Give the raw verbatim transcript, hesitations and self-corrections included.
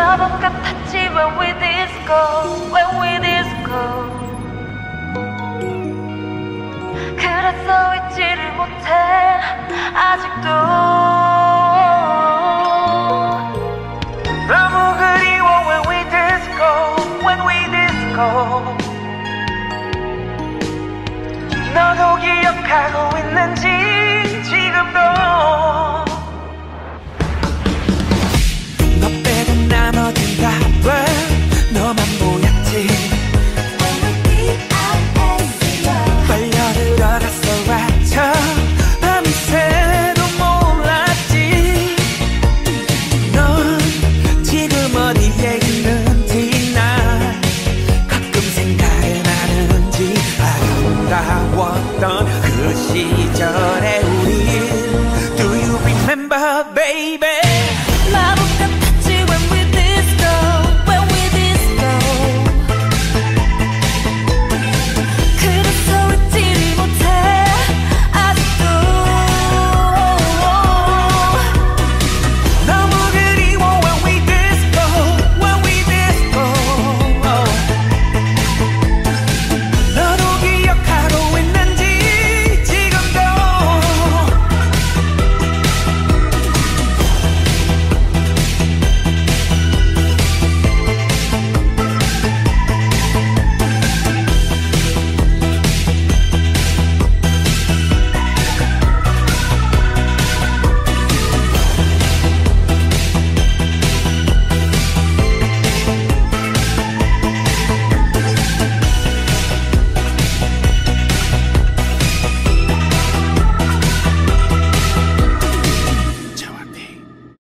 마법 같았지 when we disco, when we disco. 그래서 잊지를 못해 아직도. 너무 그리워 when we disco, when we disco. 너도 기억하고